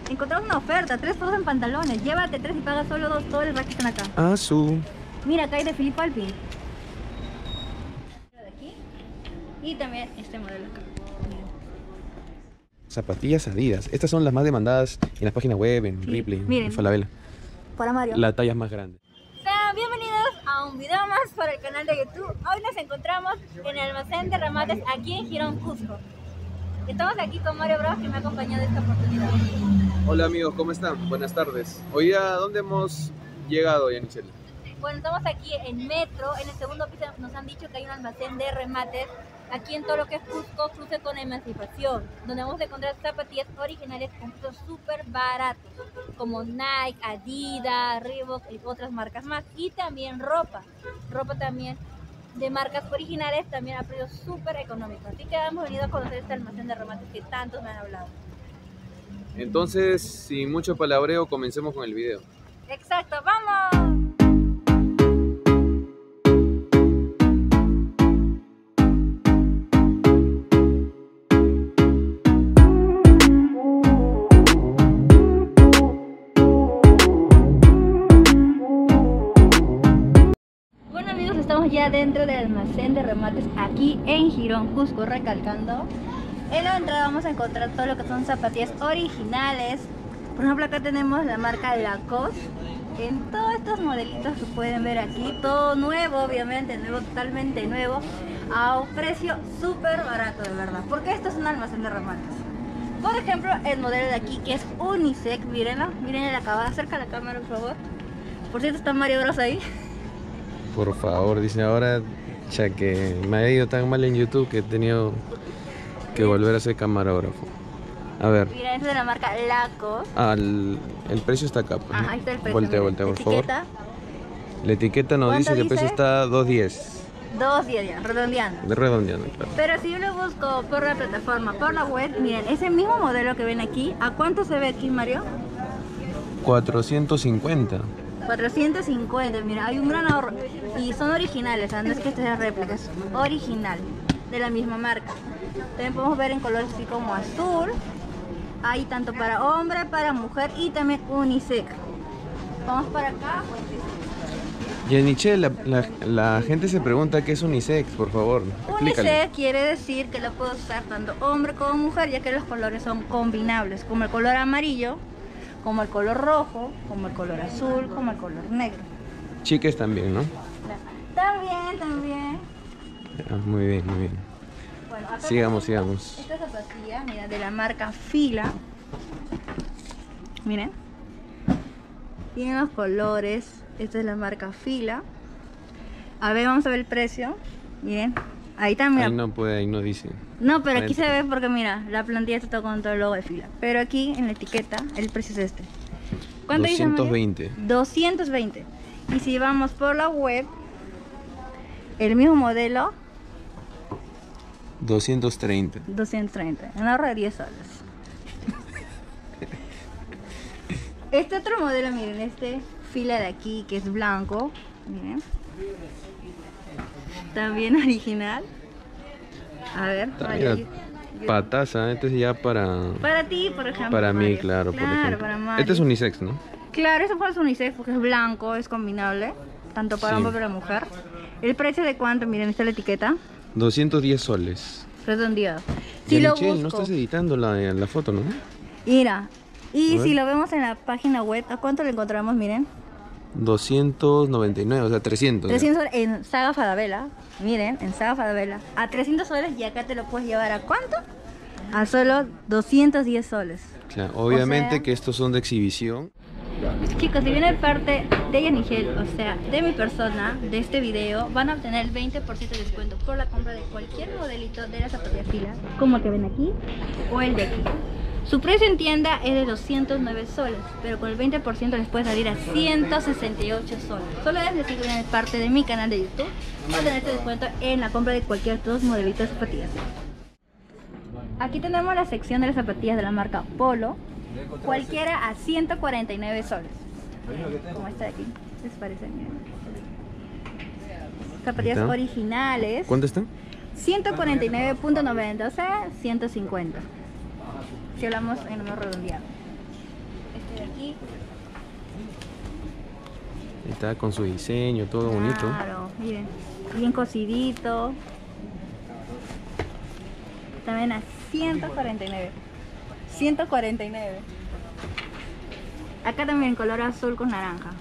encontramos una oferta, 3 por 2 en pantalones. Llévate 3 y pagas solo 2, todos los racks están acá. Ah, su. Mira, acá hay de Philip Alpin. De aquí. Y también este modelo acá. Miren. Zapatillas Adidas. Estas son las más demandadas en las páginas web, en Ripley, miren. en Falabella. Para Mario. La talla es más grande. Sean bienvenidos a un video más para el canal de YouTube. Hoy nos encontramos en el almacén de remates aquí en Girón, Cusco. Estamos aquí con Mario Bros, que me ha acompañado en esta oportunidad. Hola amigos, ¿cómo están? Buenas tardes. Hoy día, ¿dónde hemos llegado, Yanichel? Bueno, estamos aquí en Metro, en el segundo piso. Nos han dicho que hay un almacén de remates aquí en todo lo que es Cusco, cruce con Emancipación, donde vamos a encontrar zapatillas originales con precios súper baratos, como Nike, Adidas, Reebok y otras marcas más. Y también ropa también de marcas originales, también a precios súper económicos. Así que hemos venido a conocer este almacén de remates que tantos me han hablado. Entonces, sin mucho palabreo, comencemos con el video. Exacto, ¡vamos! Estamos ya dentro del almacén de remates aquí en Girón, Cusco, recalcando. En la entrada vamos a encontrar todo lo que son zapatillas originales. Por ejemplo, acá tenemos la marca Lacoste. En todos estos modelitos que pueden ver aquí, todo nuevo, obviamente, nuevo, totalmente nuevo, a un precio súper barato, de verdad, porque esto es un almacén de remates. Por ejemplo, el modelo de aquí, que es unisex, mírenlo, miren el acabado, acerca la cámara, por favor. Por cierto, está Mario Bros ahí. Por favor, dice ahora, ya que me ha ido tan mal en YouTube que he tenido que volver a ser camarógrafo. A ver. Mira, es de la marca Lacoste. Ah, el precio está acá. Pues, ahí está el precio. Voltea, por favor. La etiqueta nos dice que el precio está 2.10. 2.10 ya, redondeando. Redondeando, claro. Pero si yo lo busco por la plataforma, por la web, miren, ese mismo modelo que ven aquí, ¿a cuánto se ve aquí, Mario? 450. 450, mira, hay un gran ahorro. Y son originales, no es que este sea réplica, es original, de la misma marca. También podemos ver en colores así como azul. Hay tanto para hombre, para mujer y también unisex. Vamos para acá. Yanichel, la gente se pregunta qué es unisex, por favor, explícale. Unisex quiere decir que lo puedo usar tanto hombre como mujer, ya que los colores son combinables, como el color amarillo, como el color rojo, como el color azul, como el color negro. Chicas también, ¿no? También. Ah, muy bien. Bueno, acá sigamos. Esta zapatilla, mira, de la marca Fila. Miren. Tienen los colores. Esta es la marca Fila. A ver, vamos a ver el precio. Miren. Ahí también. Ahí no puede, ahí no dice. No, pero aquí se ve porque mira, la plantilla está con todo el logo de Fila. Pero aquí en la etiqueta el precio es este. ¿Cuánto 220. dice, 220. Y si vamos por la web, el mismo modelo 230. 230. Un ahorro de 10 soles. Este otro modelo, miren, este Fila de aquí que es blanco. Miren. También original. A ver, Pataza, este es ya para ti, por ejemplo. Para mí, Mario. claro, por ejemplo. Para Mario. Este es unisex, ¿no? Claro, eso es unisex porque es blanco, es combinable, tanto para hombre como para mujer. ¿El precio de cuánto? Miren, está la etiqueta. 210 soles. Redondeado. Si lo busco, no estás editando la foto, ¿no? Mira, y si lo vemos en la página web, ¿a cuánto lo encontramos? Miren. 299, o sea, 300. 300 en Saga Falabella. Miren, en Saga Falabella. A 300 soles y acá te lo puedes llevar ¿a cuánto? A solo 210 soles. Claro, obviamente, o sea, que estos son de exhibición. Chicos, si viene parte de Yanichel, o sea, de mi persona, de este video, van a obtener el 20% de descuento por la compra de cualquier modelito de la zapatilla Fila, como el que ven aquí o el de aquí. Su precio en tienda es de 209 soles, pero con el 20% les puede salir a 168 soles. Solo debes decir que viene parte de mi canal de YouTube para tener este descuento en la compra de cualquier dos modelitos de zapatillas. Aquí tenemos la sección de las zapatillas de la marca Polo, cualquiera a 149 soles. Como esta de aquí, ¿les parece? Miren. Zapatillas originales. ¿Cuánto están? 149.90, o sea, 150. Si hablamos en número redondeado. aquí. Está con su diseño, todo bonito. Claro, miren, bien cosidito. También a 149. 149. Acá también color azul con naranja.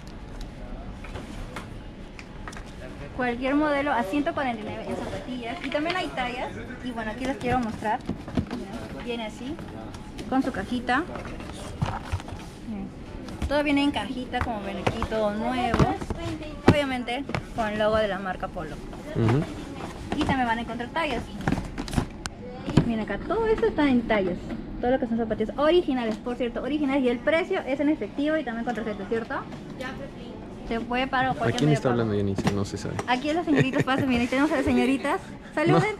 Cualquier modelo a 149 en zapatillas. Y también hay tallas. Y bueno, aquí les quiero mostrar. Viene así, con su cajita. Todo viene en cajita, como ven aquí, todo nuevo. Obviamente con el logo de la marca Polo. Y también van a encontrar tallas. Miren acá, todo esto está en tallas. Todo lo que son zapatillas originales, por cierto, originales. Y el precio es en efectivo y también con tarjeta, ¿cierto? Se puede para cualquier. ¿A quién medio está pago. hablando, Yanis? No se sabe. Aquí las señoritas pasan, miren, tenemos a las señoritas. ¡Saluden!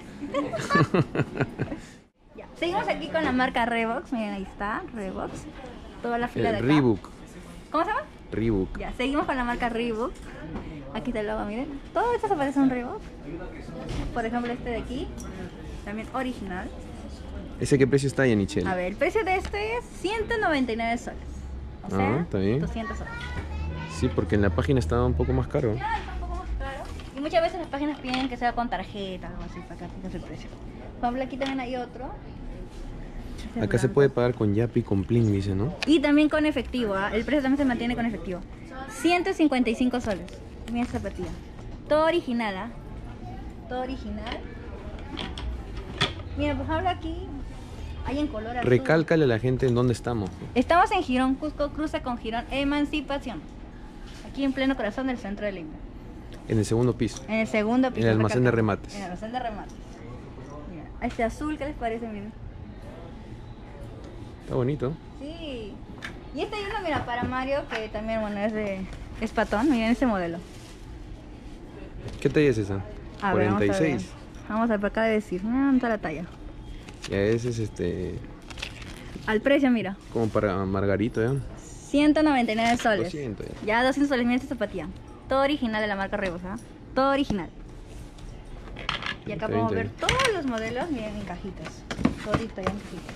Ya, seguimos aquí con la marca Reebok. Miren, ahí está, Reebok. Toda la fila de acá. Reebok. ¿Cómo se llama? Reebok. Ya, seguimos con la marca Reebok. Aquí está el logo, miren. Todas estas zapatillas son Reebok. Por ejemplo, este de aquí, también original. ¿Ese qué precio está, Yanichel? A ver, el precio de este es 199 soles. O sea, está bien. 200 soles. Sí, porque en la página estaba un poco más caro. Claro, está un poco más caro. Y muchas veces las páginas piden que sea con tarjeta o algo así para que apliques el precio. Por ejemplo, aquí también hay otro. Este Acá se blanco. puede pagar con Yapi y con Plin, dice, ¿no? Y también con efectivo, ¿ah? El precio también se mantiene con efectivo. 155 soles. Miren esta zapatilla. Todo original, ¿ah? Todo original. Mira, por ejemplo aquí hay en color azul. Recálcale a la gente en dónde estamos. Estamos en Girón, Cusco, cruza con Girón Emancipación. Aquí en pleno corazón del centro de Lima. En el segundo piso. En el segundo piso. En el almacén de recalcamos. remates. En el almacén de remates. Mira, a este azul, ¿qué les parece? Miren. Está bonito. Sí. Y este hay uno, mira, para Mario, que también, bueno, es patón. Miren ese modelo. ¿Qué talla es esa? A ver, vamos a ver. 46. Vamos a ver, por acá de decir. ¿Dónde está la talla? Ya ese es Al precio, mira. como para Margarito, ¿ya? 199 soles. 200 ya. Ya 200 soles, mira esta zapatilla. Todo original de la marca Reebok, ¿ah? Todo original. Y acá Está bien, podemos está ver todos los modelos, miren, en cajitas. Todito ya en cajitas.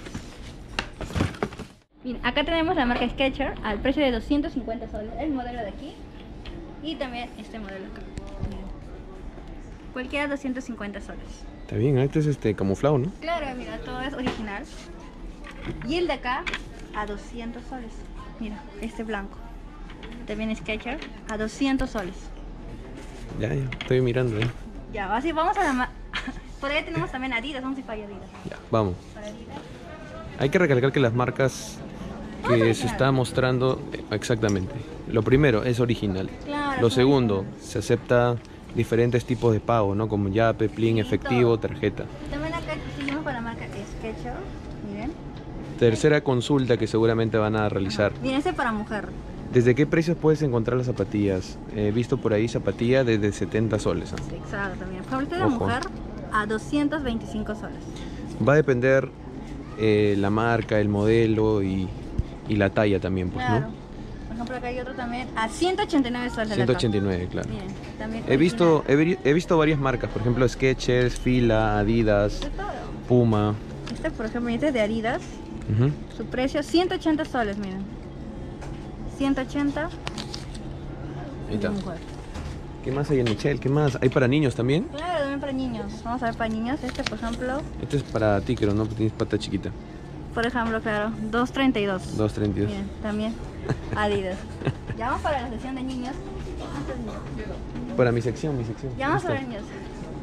Miren, acá tenemos la marca Skechers al precio de 250 soles. El modelo de aquí. Y también este modelo acá. Miren. Cualquiera 250 soles. Está bien, este es camuflado, ¿no? Claro, mira, todo es original. Y el de acá a 200 soles. Mira, este blanco. También Skechers a 200 soles. Ya, estoy mirando, ¿eh? Ya, así vamos a la por ahí tenemos también Adidas, vamos a ir para Adidas. Ya, vamos. Para Adidas. Hay que recalcar que las marcas Todo es que se original. está mostrando, exactamente. Lo primero es original. Claro, Lo son segundo, originales. se acepta diferentes tipos de pago, ¿no? Como Yape, Plin, Sí, efectivo, todo. tarjeta. También acá seguimos con la marca Skechers, miren. Tercera consulta que seguramente van a realizar. Miren, este para mujer. ¿Desde qué precios puedes encontrar las zapatillas? He visto por ahí zapatillas desde 70 soles. ¿Ah? Exacto, también. Favorito de Ojo. mujer a 225 soles. Va a depender la marca, el modelo y la talla también, pues, Claro. ¿no? Por ejemplo, acá hay otro también a 189 soles. de la 189, claro. capa. Miren, también He visto, original. he visto varias marcas, por ejemplo Skechers, Fila, Adidas, De todo. Puma. Este, por ejemplo, este es de Adidas. Ujú. Su precio 180 soles, miren. 180. Ahí está. de mujer. ¿Qué más hay en Michelle? ¿Qué más? ¿Hay para niños también? Claro, también para niños. Vamos a ver para niños. Este, por ejemplo, Este es para ti, creo, ¿no? Porque tienes pata chiquita. claro, 232. 232. Miren, también Adidas. Ya vamos para la sección de niños. Para mi sección, mi sección. Ya vamos Ahí para está. niños.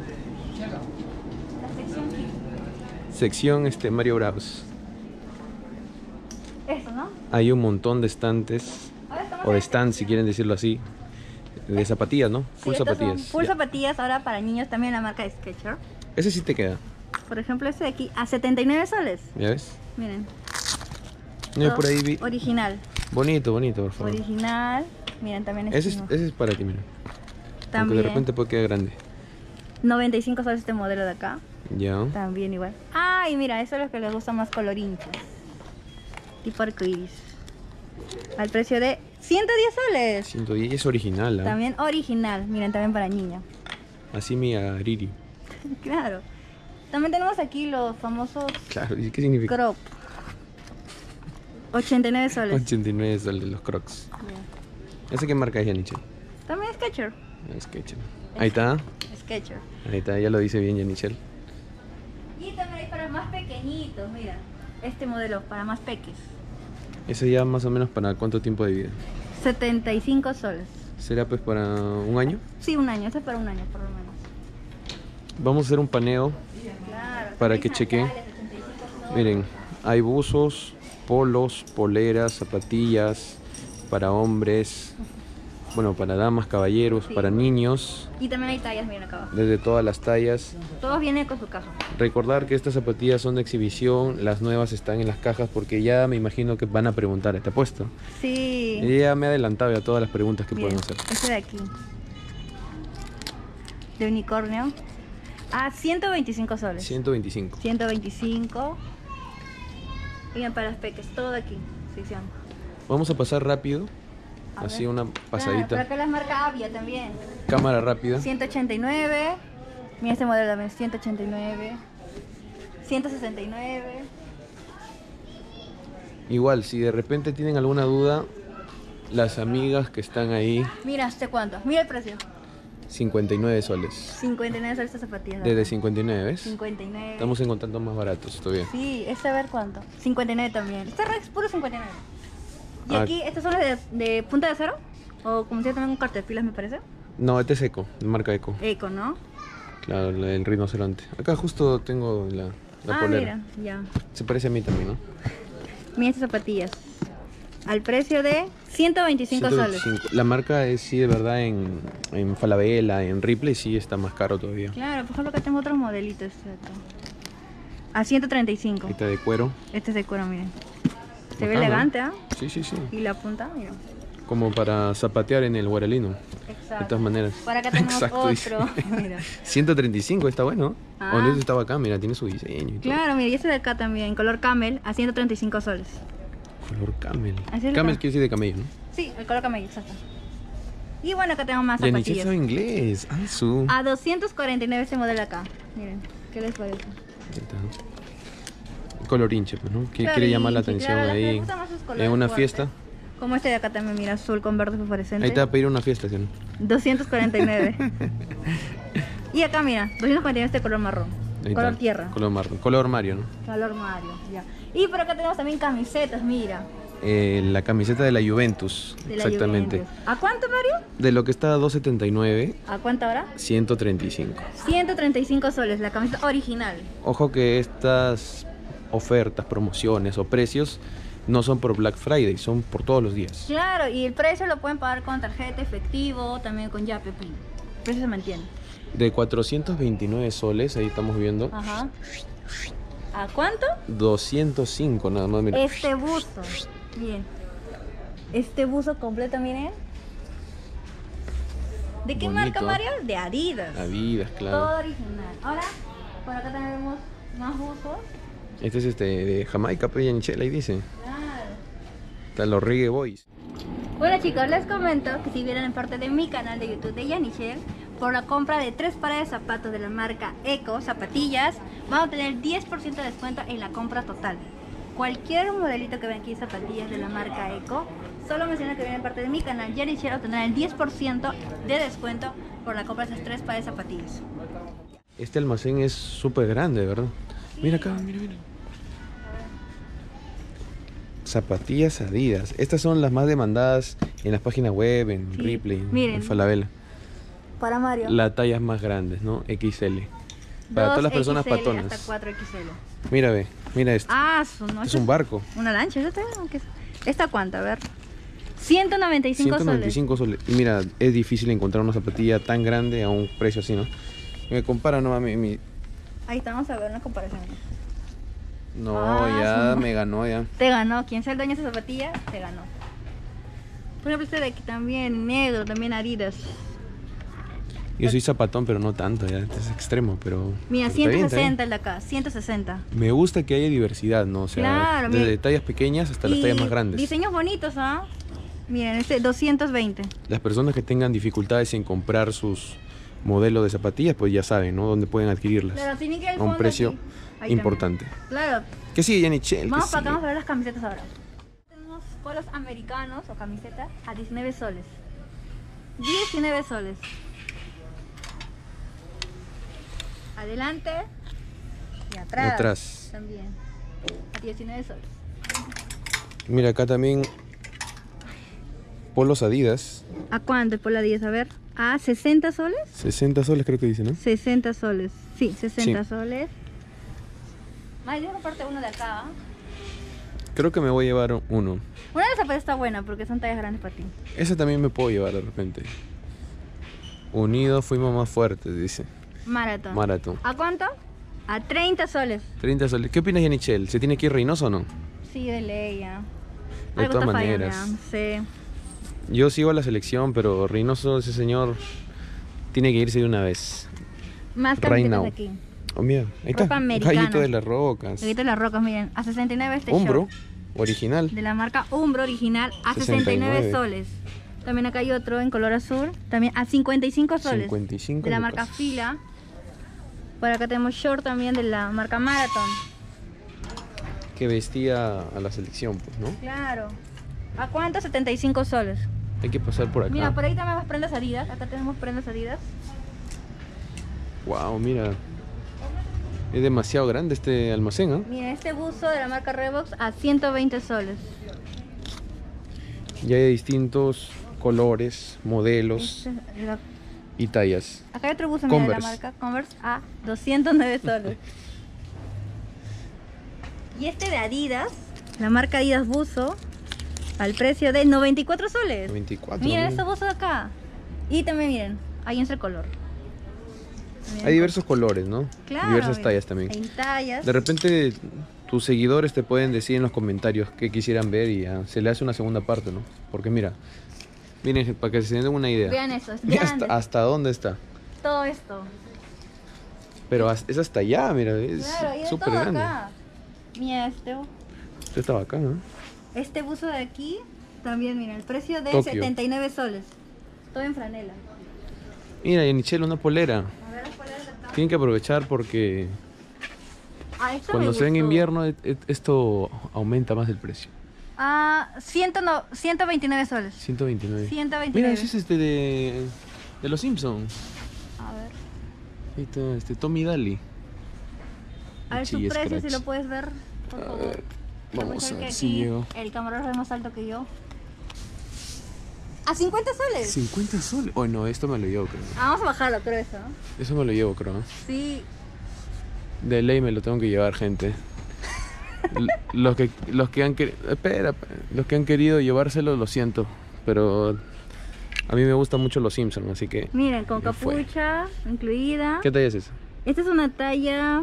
La sección kids. Sección Mario Bros. Eso, ¿no? Hay un montón de estantes, Ahora estamos o en de la stands si quieren decirlo así, de zapatillas, ¿no? Sí, Full estos son zapatillas. Full Ya. zapatillas ahora para niños, también la marca Skechers. Ese sí te queda, Por ejemplo, este de aquí a 79 soles. ¿ya ves? Miren. No, todo por ahí vi. Original. Bonito, bonito, por favor. Original. Miren, también este mismo. Ese es para ti, mira. Aunque También. de repente puede quedar grande. 95 soles este modelo de acá. Ya. También igual. Ah, y mira, eso es lo que les gusta más colorinchos. Tipo arcoiris. Al precio de 110 soles. 110 es original, ¿ah? También original. Miren, también para niña. Así mi Ariri. Claro. También tenemos aquí los famosos Claro, ¿y qué significa? crop. 89 soles. 89 soles los Crocs. Ya. ¿Ese qué marca es, Yanichel? También Skechers. Skechers. Ahí está. Skechers. Ahí está, ya lo dice bien Yanichel. Y también hay para más pequeñitos, mira. Este modelo, para más peques. ¿Ese ya más o menos para cuánto tiempo de vida? 75 soles. ¿Será pues para un año? Sí, un año. Este es para un año, por lo menos. Vamos a hacer un paneo Claro. para que chequen. Miren, hay buzos, polos, poleras, zapatillas para hombres, bueno, para damas, caballeros, Sí. para niños, Y también hay tallas, miren acá abajo. desde todas las tallas. Todos vienen con su caja. Recordar que estas zapatillas son de exhibición, las nuevas están en las cajas porque ya me imagino que van a preguntar, ¿te apuesto? Sí. Y ya me he adelantado a todas las preguntas que Miren, pueden hacer. este de aquí. De unicornio. Ah, 125 soles. 125. 125. Miren, para los peques, todo aquí. Sí, sí. Vamos a pasar rápido, A así ver. una Claro, por pasadita. acá las marca Avia también. Cámara rápida. 189. Mira este modelo también, 189. 169. Igual, si de repente tienen alguna duda, las amigas que están ahí, Mira, ¿este cuánto? Mira el precio. 59 soles. 59 soles estas zapatillas. Desde 59, ¿ves? 59. Estamos encontrando más baratos todavía. Sí, este a ver cuánto. 59 también. Este es puro 59. Y Ah. aquí, ¿estos son los de punta de acero? O como si también un cartepilas, me parece. No, este es Eco, de marca Eco. Eco, ¿no? Claro, el rinoceronte. Acá justo tengo la polera. Mira, ya. Se parece a mí también, ¿no? Mira estas zapatillas. Al precio de 125 soles. 125. La marca es, sí, de verdad, en Falabella, en Ripley, sí está más caro todavía. Claro, por ejemplo, acá tengo otros modelitos. Exacto. A 135. Esta de cuero. Este es de cuero, miren. Se ve Bacán, ¿no? elegante, ¿ah? Sí, sí, sí. Y la punta, mira. Como para zapatear en el guaralino. De Exacto. todas maneras. Por acá tenemos Exacto, dice. otro. Mira. 135, está bueno. Ah. Donde este estaba acá, mira, tiene su diseño y todo. Claro, mira, y este de acá también, color camel, a 135 soles. Color camel. Así es Camel acá. quiere decir de camello, ¿no? Sí, el color camel, exacto. Y bueno, acá tenemos más Yanichel zapatillas. sabe inglés. Ah, su. A 249 este modelo acá. Miren, ¿qué les parece? Ahí está. Color hinche, pues, ¿no? Que Claro, quiere llamar la hinche, atención claro, me ahí gustan más sus colores en una fuertes. fiesta. Como este de acá también, mira, azul con verde fosforescente. Ahí te va a pedir una fiesta, ¿sí o no? 249. Y acá, mira, 249 este color marrón. Ahí Color está. tierra. Color marrón. Color Mario, ¿no? Color Mario, ya. Y por acá tenemos también camisetas, mira. La camiseta de la Juventus. De la exactamente. Juventus. ¿A cuánto, Mario? De lo que está a 279, ¿A cuánto ahora? 135. 135 soles, la camiseta original. Ojo que estas ofertas, promociones o precios no son por Black Friday, son por todos los días. Claro, y el precio lo pueden pagar con tarjeta, efectivo, también con Yape Pin. El precio se mantiene. De 429 soles, ahí estamos viendo, Ajá. ¿A cuánto? 205 nada más. Mira. Este buzo. Bien. Este buzo completo, miren. ¿De qué marca, Bonito. Mario? De Adidas. Adidas, Todo claro. original. Ahora, por acá tenemos más buzos. Este es de Jamaica, pues Yanichel, ahí dice. Claro. Están los Reggae Boys. Bueno, chicos, les comento que si vieran en parte de mi canal de YouTube de Yanichel, por la compra de 3 pares de zapatos de la marca Eco, zapatillas, van a tener 10% de descuento en la compra total. Cualquier modelito que ven aquí, zapatillas de la marca Eco, solo menciona que viene en parte de mi canal Yanichel, obtendrán el 10% de descuento por la compra de esas 3 pares de zapatillas. Este almacén es súper grande, ¿verdad? Mira acá, mira, mira. Zapatillas Adidas. Estas son las más demandadas en las páginas web, en Sí. Ripley, Miren. en Falabella. Para Mario. Las tallas más grandes, ¿no? XL. Para todas las personas 2XL patonas. hasta 4XL. Mira, ve, mira esto. Ah, no, Es un barco. una lancha. ¿Esta cuánto? A ver. 195 soles. 195 soles. Y mira, es difícil encontrar una zapatilla tan grande a un precio así, ¿no? Me compara, no, Ahí está, vamos a ver una comparación. No, Ah, ya sí. me ganó ya. Te ganó. Quien sea el dueño de esa zapatilla, te ganó. Por ejemplo, este de aquí también, negro, también Adidas. Yo soy zapatón, pero no tanto, ya. Este es extremo, pero... Mira, pero está bien, está 160 el de acá, 160. bien. Me gusta que haya diversidad, ¿no? O sea, Claro, desde mira. tallas pequeñas hasta las Y tallas más grandes. diseños bonitos, ¿ah? Miren, este 220. Las personas que tengan dificultades en comprar sus modelos de zapatillas, pues ya saben, ¿no? Dónde pueden adquirirlas. Claro, tiene que ir al A un fondo precio aquí. Ahí importante. también. Claro. Que sigue, Yanichel. Vamos para acá, vamos a ver las camisetas ahora. polos americanos o camisetas a 19 soles. 19 soles. Adelante y atrás. Atrás. También. A 19 soles. Mira, acá también polos Adidas. ¿A cuánto el polo Adidas? A ver. ¿A 60 soles? 60 soles creo que dice, ¿no? 60 soles. Sí, 60 Sí. soles. Más, yo aparte uno de acá. Creo que me voy a llevar uno. Una de esas está buena porque son tallas grandes para ti. Ese también me puedo llevar de repente. Unidos fuimos más fuertes, dice. Maratón. Maratón. ¿A cuánto? A 30 soles. 30 soles. ¿Qué opinas, Yanichel? ¿Se tiene que ir Reynoso o no? Sí, de ley ya. De Algo todas está fallando, maneras. ya, sí. Yo sigo a la selección, pero Reynoso, ese señor, tiene que irse de una vez. Más Right camisetas now. aquí. Oh, mira, ahí está. Ropa americana. Gallito de las Rocas. Ahorita las rocas, miren. A 69 este Umbro, short. original. De la marca Umbro original a 69 69 soles. También acá hay otro en color azul. También a 55 soles. 55 de la lucas. marca Fila. Por acá tenemos short también de la marca Marathon. Que vestía a la selección, pues, ¿no? Claro. ¿A cuánto? 75 soles. Hay que pasar por acá. Mira, por ahí también tenemos prendas Adidas. Acá tenemos prendas Adidas. Wow, mira. Es demasiado grande este almacén, ¿eh? Mira, este buzo de la marca Reeboks a 120 soles. Ya hay distintos colores, modelos Este, y tallas. acá hay otro buzo mira, de la Converse. marca Converse a 209 soles. Y este de Adidas, la marca Adidas buzo, al precio de 94 soles. 24. Miren mira. estos buzos de acá. Y también miren, ahí entra el color. Miren. Hay diversos colores, ¿no? Claro, Diversas miren. tallas también. Hay tallas. De repente tus seguidores te pueden decir en los comentarios qué quisieran ver y ya se le hace una segunda parte, ¿no? Porque mira, miren, para que se den una idea. Vean eso, es Mira grande. hasta dónde está. Todo esto. Pero es hasta allá, mira, es Claro, y de súper todo grande. acá. Mira Esto está bacán, ¿no? este buzo de aquí, también miren, el precio de Tokio. 79 soles. Todo en franela. Mira, Yanichel, una polera. A ver las poleras de acá. Tienen que aprovechar porque Ah, esto cuando me sea en gustó. invierno esto aumenta más el precio. Ah, 129 soles. 129. 129. Mira, ese es este de los Simpsons. A ver. Ahí está, Tommy Daly. A ver su Sí, precio, Scratch. si lo puedes ver, por A favor. ver, vamos Aprovechar a que ver si aquí llego. el camarógrafo es más alto que yo. ¿A 50 soles? 50 soles. Oh, no, esto me lo llevo, creo. Ah, vamos a bajarlo, creo eso. Eso me lo llevo, creo. ¿No? Sí. De ley me lo tengo que llevar, gente. Los que han querido. Espera, los que han querido llevárselo, lo siento. Pero a mí me gustan mucho los Simpsons, así que. Miren, con ya fue. capucha incluida. ¿Qué talla es esa? Esta es una talla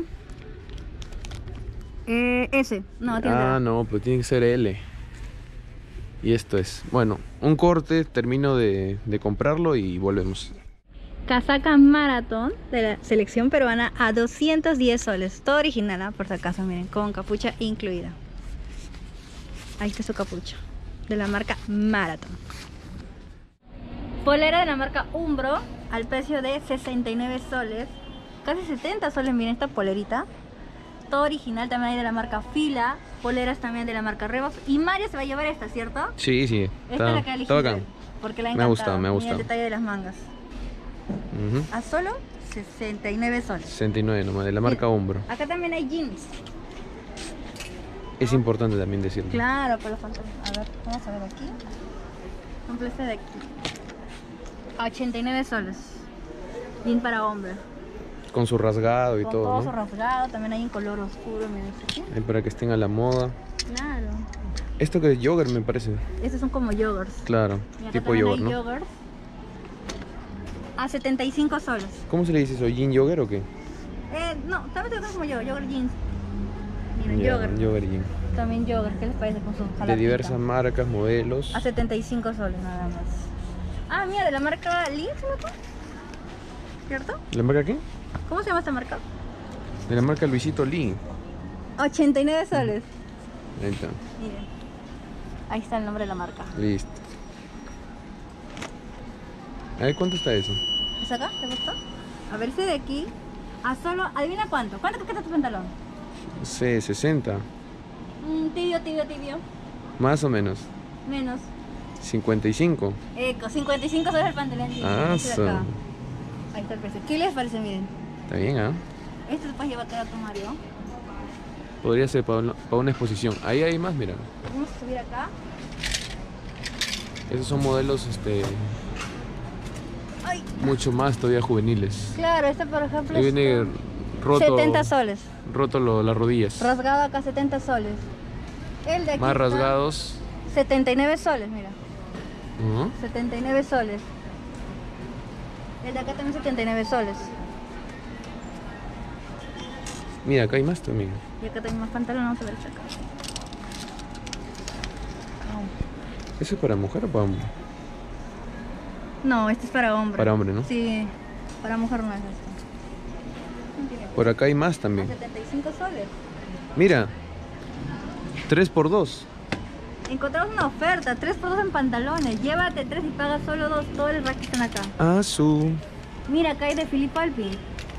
S. No, tiene Ah, talla. no, pues tiene que ser L. Y esto es. Bueno, un corte, termino de comprarlo y volvemos. Casaca Marathon de la selección peruana a 210 soles. Todo original, ¿ah? Por si acaso, miren, con capucha incluida. Ahí está su capucha. De la marca Marathon. Polera de la marca Umbro al precio de 69 soles. Casi 70 soles, miren esta polerita. Todo original, también hay de la marca Fila. Poleras también de la marca Reeboks. Y Mario se va a llevar esta, ¿cierto? Sí, sí. Esta es la que elegí. Está bacán. Porque la ha Me ha encantado. gustado, me ha Mira gustado. el detalle de las mangas. Ujú. A solo 69 soles. 69 nomás, de la marca Umbro. Acá también hay jeans. Es importante también decirlo. Claro, para los pantalones. A ver, vamos a ver aquí. Por ejemplo, este de aquí. A 89 soles. Jean para hombre. Con su rasgado y Con todo, todo su ¿no? rasgado. También hay en color oscuro. Miren este aquí. Ahí para que estén a la moda. Claro. Esto que es yogurt me parece. Estos son como yogurts. Claro, Y acá tipo también yogurt, hay ¿no? yogurts. A 75 soles. ¿Cómo se le dice eso? ¿Gin yogurt o qué? No, también te como yogurt jeans. Miren, Ya, yogurt. yogurt gin. También yogurt. ¿Qué les parece con su De jalapita? diversas marcas, modelos. A 75 soles nada más. Ah, mira, de la marca Lee, ¿cierto? ¿La marca qué? ¿Cómo se llama esta marca? De la marca Luisito Lee. 89 soles. Ahí está, Miren. Ahí está el nombre de la marca. listo. A ver, ¿cuánto está eso? ¿Es acá? ¿Te gustó? A ver, ese de aquí. A solo, adivina cuánto. ¿Cuánto te cuesta tu pantalón? No sé, 60. Tibio, tibio, tibio. Más o menos. Menos. 55. Eco, 55 soles el pantalón. Ah, Este de acá. Ahí está el precio. ¿Qué les parece? Miren. Está bien, ¿ah? Este puedes llevarte a tu Mario. Podría ser para una exposición. Ahí hay más, mira. Vamos a subir acá. Esos son modelos, Ay, mucho más todavía juveniles. claro, este por ejemplo Ahí viene roto, 70 soles. roto las rodillas. Rasgado acá 70 soles. El de aquí Más está rasgados. 79 soles, mira. Ujú. 79 soles. El de acá también 79 soles. Mira, acá hay más también. Y acá tengo más pantalones, vamos a ver este acá. ¿Eso es para mujer o para hombre? No, este es para hombre. Para hombre, ¿no? Sí, para mujer no es esto. Por acá hay más A también. 75 soles. Mira, 3x2. Encontramos una oferta, 3x2 en pantalones. Llévate 3 y pagas solo 2. Todo el rack están acá. Ah, su. Mira, acá hay de Philip Alpi.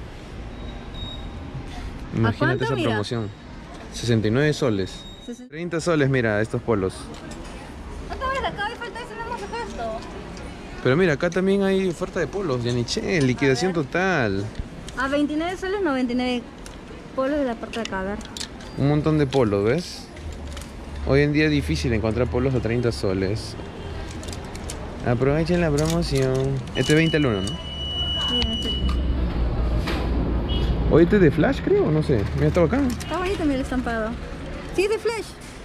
Imagínate cuánto, esa mira? promoción. 69 soles. 30 soles, mira, estos polos. Otra vez, acá me falta eso, no hemos dejado esto. Pero mira, acá también hay oferta de polos. Yaniche, liquidación total. A 29 soles, 99 polos de la parte de acá, a ver. Un montón de polos, ¿ves? Hoy en día es difícil encontrar polos a 30 soles. Aprovechen la promoción. Este es 20 al 1, ¿no? Mira, este. Oye, este es de Flash, creo, no sé. Mira, está bacán. Está bonito, mira el estampado. Sí, es de Flash.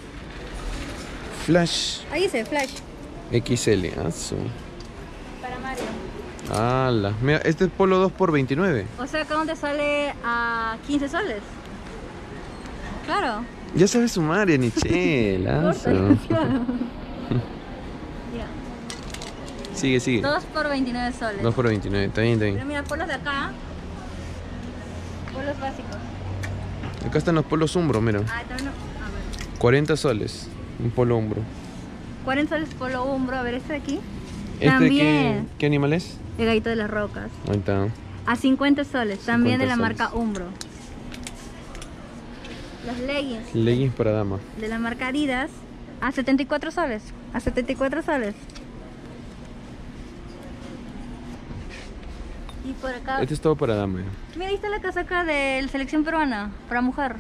Flash Ahí dice Flash. XL. Ah, su. Para Mario. Ala. Mira, este es polo 2 por 29. O sea, acá donde sale a 15 soles. Claro. Ya sabes sumar, Yaniche. Corta, claro. Mira, Sigue, sigue. 2 por 29 soles. 2 por 29. Está bien, está Pero bien. mira, polos de acá. Polos básicos. Acá están los polos Umbro, mira. Ah, también no. A ver. 40 soles. Un polo Umbro. 40 soles polo Umbro. A ver, este de aquí. ¿Este También. qué animal es? El gallito de las rocas. Ahí está. A 50 soles. También de la 50 soles. marca Umbro. Los leggings Leggings para dama. de la marca Adidas. A 74 soles. A 74 soles. Y por acá. Este es todo para dama. Mira, ahí está la casaca de la selección peruana. Para mujer.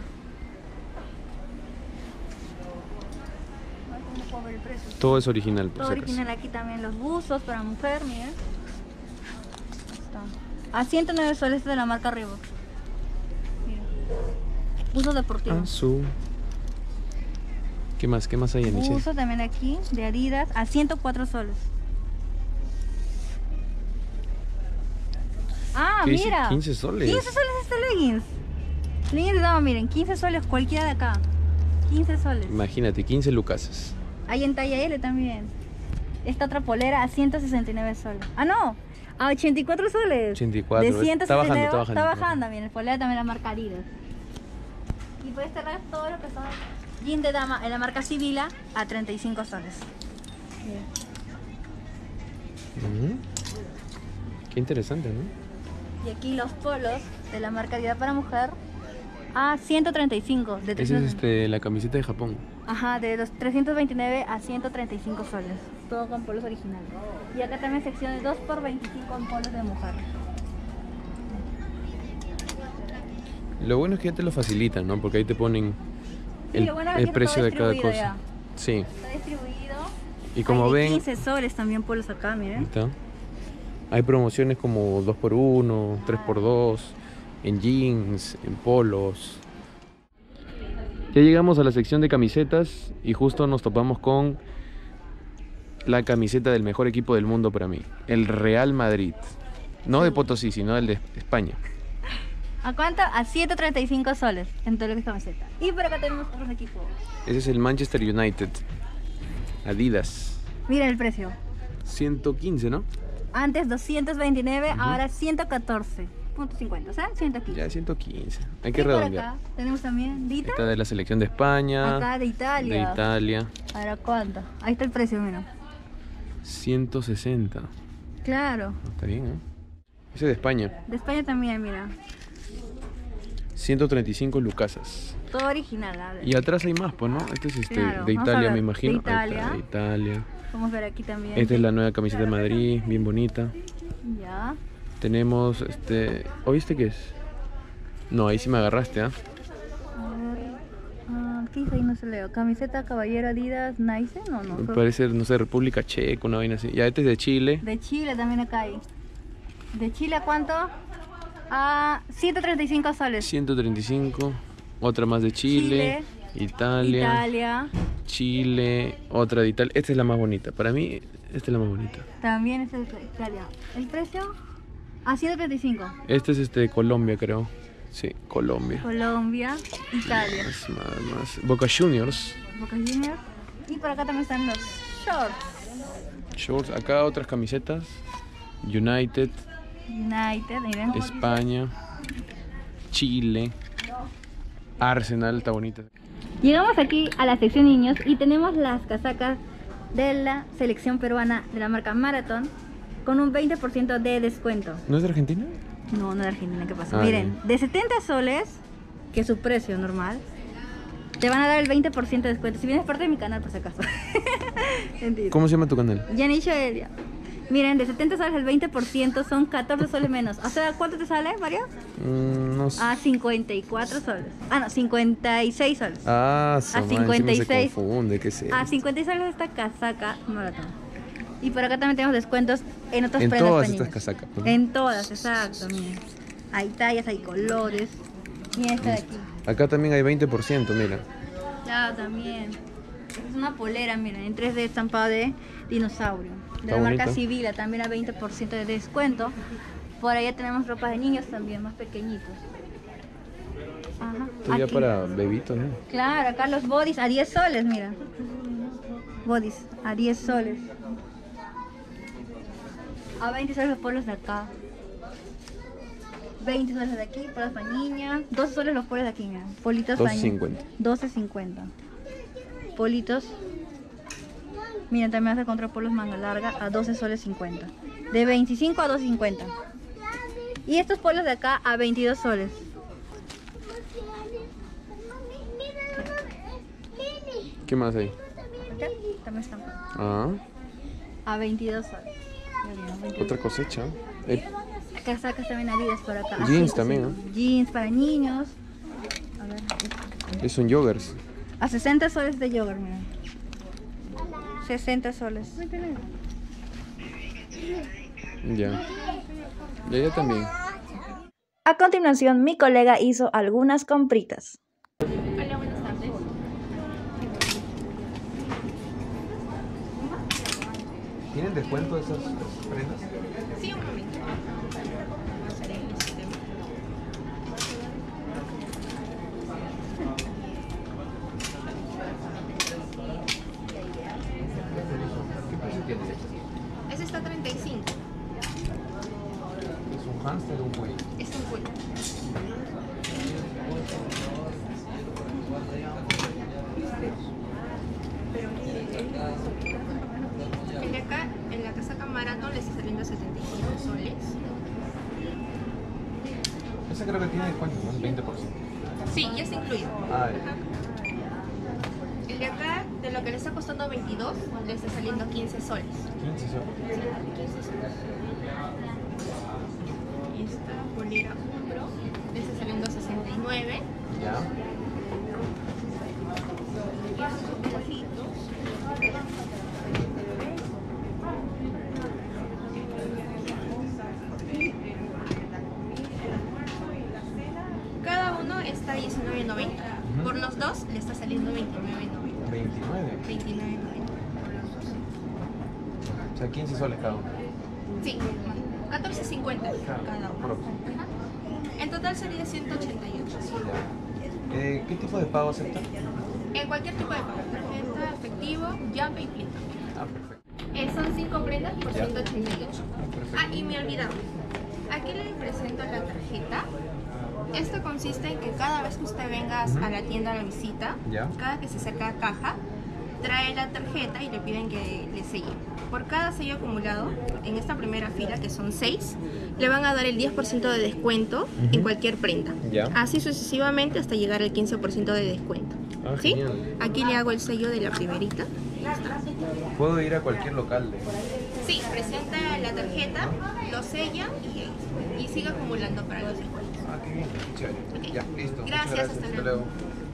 A ver cómo puedo ver el precio. Todo es original, por Todo si acaso. original. Aquí también los buzos para mujer, miren. Ahí está. A 109 soles de la marca Reebok. Miren. Buzos deportivos. Ah, su. ¿Qué más? ¿Qué más hay, Aniche? Buzo también aquí de Adidas a 104 soles. Ah, ¿Qué dice? mira. 15 soles. 15 soles este leggings. Leggings de dama, miren, 15 soles cualquiera de acá. 15 soles. Imagínate, 15 lucasas. Hay en talla L también. Esta otra polera a 169 soles. Ah, no. A 84 soles. 84. De 169. Está bajando, está bajando. Está bajando, miren. Polera también la marca Adidas. Y puedes cerrar todo lo que son jeans de dama en la marca Sibila a 35 soles. Miren. Ujú. Qué interesante, ¿no? Y aquí los polos de la marca Adidas para mujer a 135. De Esa es 300. la camiseta de Japón. Ajá, de los 329 a 135 soles. Todo con polos originales. Y acá también sección de 2 por 25 en polos de mujer. Lo bueno es que ya te lo facilitan, ¿no? Porque ahí te ponen Sí, el, lo bueno es el que precio todo de cada distribuido cosa. ya. Sí. Está distribuido. Y como Hay de ven, 15 soles también polos acá, ahí miren. está. Hay promociones como 2x1, 3x2, en jeans, en polos. Ya llegamos a la sección de camisetas y justo nos topamos con la camiseta del mejor equipo del mundo para mí, el Real Madrid. No de Potosí, sino el de España. ¿A cuánto? A 135 soles en todo lo que es camiseta. Y por acá tenemos otros equipos. Ese es el Manchester United. Adidas. Miren el precio. 115, ¿no? Antes 229, ahora 114.50, o sea, 115. Ya 115. Hay Y que por redondear. acá tenemos también Dita. Esta de la selección de España. Acá de Italia. De Italia. Ahora, ¿cuánto? Ahí está el precio, mira. 160. Claro. Está bien, ¿eh? Ese es de España. De España también, mira. 135 lucasas. Todo original, a ver. Y atrás hay más, pues, ¿no? Este es Claro, de vamos a Italia, ver. me imagino. De Italia. Ahí está, de Italia. Vamos a ver aquí también. Esta es la nueva camiseta de Madrid, bien bonita. Ya. Tenemos, ¿oíste qué es? No, ahí sí me agarraste, ¿ah? A ver. ¿Qué dice ahí? No se leo. Camiseta Caballero Adidas Nice. No. Parece, no sé, República Checa, una vaina así. Ya, este es de Chile. De Chile también acá hay. ¿De Chile a cuánto? A 135 soles. 135. Otra más de Chile. Italia. Chile. Otra de Italia. Esta es la más bonita. Para mí, esta es la más bonita. También es de Italia. ¿El precio? A 135. Este es Colombia, creo. Sí, Colombia. Colombia, Italia. Más. Boca Juniors. Boca Juniors. Y por acá también están los shorts. Shorts. Acá otras camisetas. United. Miren. España. Chile. Arsenal, está bonita. Llegamos aquí a la sección niños y tenemos las casacas de la selección peruana de la marca Marathon con un 20% de descuento. ¿No es de Argentina? No, de Argentina, ¿qué pasa? Ah, Miren, ya. de 70 soles, que es su precio normal, te van a dar el 20% de descuento. Si vienes parte de mi canal, por si acaso. Mentira. ¿Cómo se llama tu canal? Yanicho Elia. Miren, de 70 soles el 20% son 14 soles menos. O sea, ¿cuánto te sale, Mario? No sé. A 54 soles. No, 56 soles. Ah, a 56. Se confunde, ¿qué sé? A 56 soles esta casaca Marathon. Y por acá también tenemos descuentos en otras En prendas todas para estas niños. casacas, ¿no? En todas, exacto, miren. Hay tallas, hay colores. Y esta de aquí. Acá también hay 20%, mira. Claro, también. Es una polera, miren, en 3D estampado de dinosaurio. De Está la marca bonito. Sibila, también a 20% de descuento. Por allá tenemos ropa de niños también, más pequeñitos. Ajá. Esto ya aquí. para bebitos, ¿no? Claro, acá los bodys a 10 soles, mira. Bodys a 10 soles. A 20 soles los polos de acá. 20 soles de aquí, polos para niñas. 12 soles los polos de aquí, mira. Politos para niñas. 12.50. 12.50. Politos. Miren, también vas a encontrar polos manga larga a 12 soles 50. De 25 a 2.50. Y estos polos de acá a 22 soles. ¿Qué más hay? Acá también están Ah, a 22 soles. Ya vieron, 22. otra cosecha. Casacas también Adidas por acá. a Jeans 100. también, ¿no? Jeans para niños. A ver, Son joggers. a 60 soles de yogurt, miren. 60 soles. Ya. Y allá también. A continuación, mi colega hizo algunas compritas. Hola, buenas tardes. ¿Tienen descuento esas prendas? Sí, un momento. Vamos a ver en el sistema. ¿Qué precio tiene? Ese está 35. ¿Es un hámster o un buey? Es un full. El de acá, en la casaca Marathon, le está saliendo 75 soles. Ese creo que tiene descuento, ¿no? 20%. Sí, ya está incluido. Ah, Ajá. El de acá, de lo que le está costando 22, le está saliendo 15 soles. 15 soles. Sí, 15 soles. Esta polera Umbro le está saliendo 69. Ya. Estos pollitos. Cada uno está 19.90. Por los dos le está saliendo 29.90. 29. 29.90 por los dos. O sea, 15 soles cada uno. Sí, 14.50 cada uno. Propio. En total sería 188. Ya. ¿Qué tipo de pago aceptan? En cualquier tipo de pago, tarjeta, efectivo, llave y plata. Ah, perfecto. Son 5 prendas por Ya. 188. Perfecto. Ah, y me he olvidado. Aquí le presento la tarjeta. Esto consiste en que cada vez que usted venga a la tienda a la visita, Ya. cada que se acerca a caja, trae la tarjeta y le piden que le selle. Por cada sello acumulado, en esta primera fila, que son 6, le van a dar el 10% de descuento en cualquier prenda. Ya. Así sucesivamente hasta llegar al 15% de descuento. Ah, ¿Sí? genial. Aquí le hago el sello de la primerita. Puedo ir a cualquier local Sí, presenta la tarjeta, lo sella y sigue acumulando para los descuentos. Ah, qué bien, chévere. Ok. Ya, listo. Muchas Gracias, hasta luego.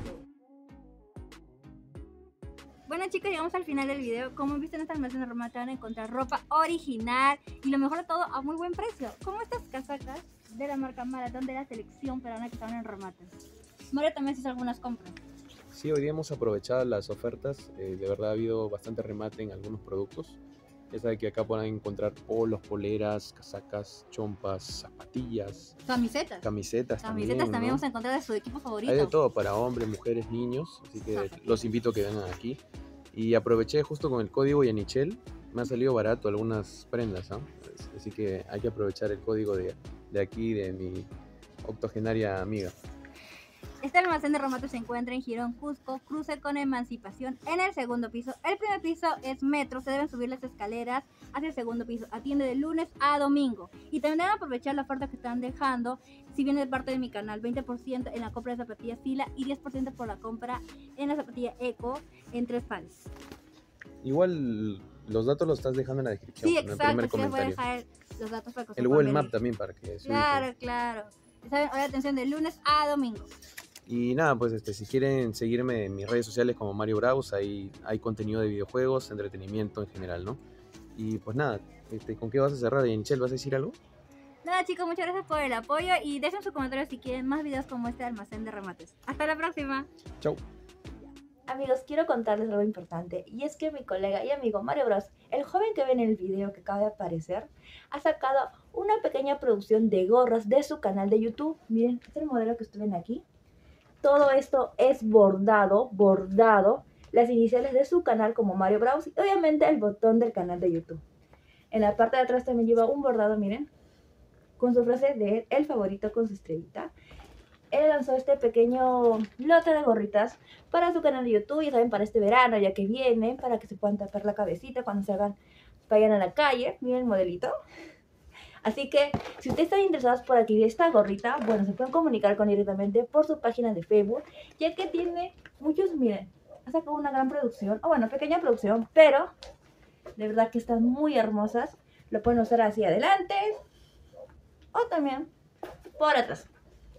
Bueno chicos, llegamos al final del video. Como viste en esta almacén de remate van a encontrar ropa original y lo mejor de todo a muy buen precio. Como estas casacas de la marca Marathon de la selección peruana que estaban en remate. Mario también hizo algunas compras. Sí, hoy día hemos aprovechado las ofertas. De verdad ha habido bastante remate en algunos productos. Ya saben que acá pueden encontrar polos, poleras, casacas, chompas, zapatillas, Camisetas. camisetas También ¿no? vamos a encontrar de su equipo favorito. Hay de todo para hombres, mujeres, niños, así que Exacto. los invito a que vengan aquí. Y aproveché justo con el código Yanichel, me ha salido barato algunas prendas, ¿ah? Así que hay que aprovechar el código de aquí, de mi octogenaria amiga. Este almacén de remate se encuentra en Girón, Cusco, cruce con Emancipación, en el segundo piso. El primer piso es metro, se deben subir las escaleras hacia el segundo piso. Atiende de lunes a domingo. Y también deben aprovechar la oferta que están dejando, si viene de parte de mi canal, 20% en la compra de zapatillas Fila y 10% por la compra en la zapatilla Eco en 3 pares. Igual los datos los estás dejando en la descripción, Sí, en el exacto, primer sí les voy a comentario. dejar los datos para que El Google Map también para que su hijo. Claro. Saben, hoy atención de lunes a domingo. Y nada, pues si quieren seguirme en mis redes sociales como Mario Braus, ahí hay contenido de videojuegos, entretenimiento en general, ¿no? Y pues nada, ¿con qué vas a cerrar, Yanichel? ¿Vas a decir algo? Nada chicos, muchas gracias por el apoyo y dejen sus comentarios si quieren más videos como este almacén de remates. Hasta la próxima. Chau. Amigos, quiero contarles algo importante y es que mi colega y amigo Mario Bros, el joven que ven en el video que acaba de aparecer, ha sacado una pequeña producción de gorras de su canal de YouTube. Miren, este es el modelo que ustedes ven aquí. Todo esto es bordado, las iniciales de su canal como Mario Bros y obviamente el botón del canal de YouTube. En la parte de atrás también lleva un bordado, miren, con su frase de el favorito con su estrellita. Él lanzó este pequeño lote de gorritas para su canal de YouTube, ya saben, para este verano, ya que viene, para que se puedan tapar la cabecita cuando vayan a la calle. Miren el modelito. Así que, si ustedes están interesados por adquirir esta gorrita, bueno, se pueden comunicar con él directamente por su página de Facebook, ya que tiene muchos, miren, ha sacado una gran producción, o bueno, pequeña producción, pero de verdad que están muy hermosas. Lo pueden usar hacia adelante o también por atrás.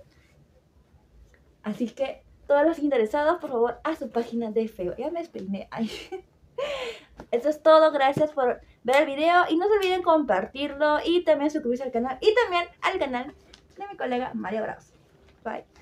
Así que todos los interesados, por favor, a su página de Facebook. Ya me despeiné. Ay. Eso es todo. Gracias por ver el video. Y no se olviden compartirlo y también suscribirse al canal. Y también al canal de mi colega Mario Braus. Bye.